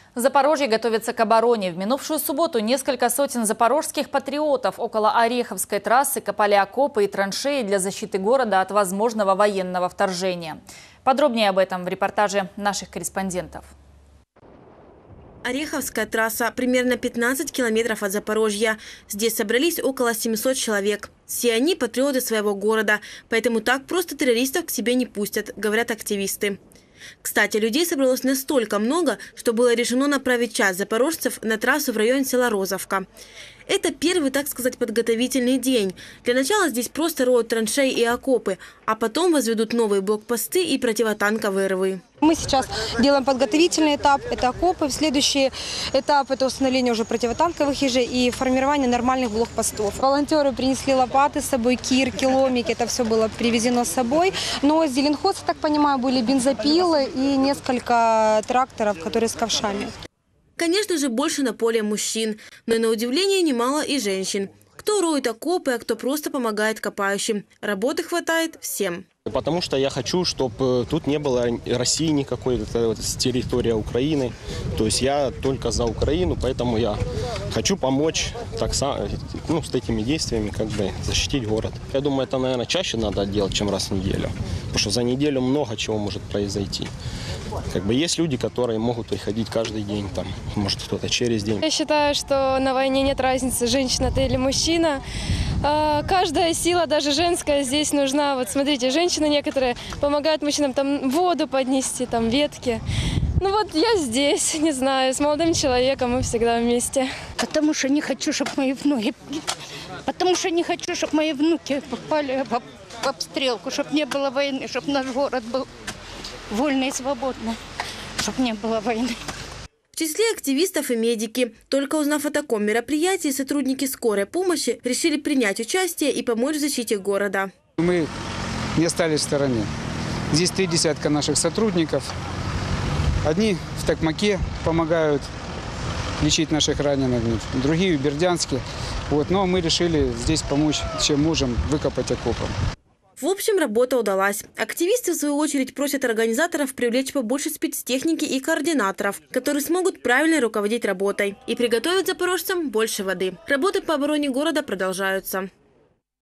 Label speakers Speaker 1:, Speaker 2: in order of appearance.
Speaker 1: Запорожье готовится к обороне. В минувшую субботу несколько сотен запорожских патриотов около Ореховской трассы копали окопы и траншеи для защиты города от возможного военного вторжения. Подробнее об этом в репортаже наших корреспондентов.
Speaker 2: Ореховская трасса примерно 15 километров от Запорожья. Здесь собрались около 700 человек. Все они патриоты своего города, поэтому так просто террористов к себе не пустят, говорят активисты. Кстати, людей собралось настолько много, что было решено направить часть запорожцев на трассу в район села Розовка. Это первый, так сказать, подготовительный день. Для начала здесь просто роют траншеи и окопы, а потом возведут новые блокпосты и противотанковые рвы.
Speaker 3: Мы сейчас делаем подготовительный этап, это окопы. Следующий этап – это установление уже противотанковых ежей и формирование нормальных блокпостов. Волонтеры принесли лопаты с собой, кирки, ломики, это все было привезено с собой. Но с зеленхоза, так понимаю, были бензопилы и несколько тракторов, которые с ковшами.
Speaker 2: Конечно же, больше на поле мужчин, но и на удивление немало и женщин. Кто роет окопы, а кто просто помогает копающим. Работы хватает всем.
Speaker 4: Потому что я хочу, чтобы тут не было России никакой, это территория Украины. То есть я только за Украину, поэтому я хочу помочь с этими действиями защитить город. Я думаю, это, наверное, чаще надо делать, чем раз в неделю. Потому что за неделю много чего может произойти. Есть люди, которые могут приходить каждый день, может кто-то через день.
Speaker 5: Я считаю, что на войне нет разницы, женщина ты или мужчина. Каждая сила, даже женская, здесь нужна. Вот смотрите, женщины некоторые помогают мужчинам воду поднести, ветки. Ну вот я здесь, не знаю, с молодым человеком мы всегда вместе.
Speaker 6: Потому что не хочу, чтобы мои внуки, попали в обстрелку, чтобы не было войны, чтобы наш город был вольный и свободный, чтобы не было войны.
Speaker 2: В числе активистов и медики. Только узнав о таком мероприятии, сотрудники скорой помощи решили принять участие и помочь в защите города.
Speaker 7: Мы не остались в стороне. Здесь 3 десятка наших сотрудников. Одни в Токмаке помогают лечить наших раненых, другие в Бердянске. Но мы решили здесь помочь, чем можем, выкопать окопы.
Speaker 2: В общем, работа удалась. Активисты, в свою очередь, просят организаторов привлечь побольше спецтехники и координаторов, которые смогут правильно руководить работой и приготовить запорожцам больше воды. Работы по обороне города продолжаются.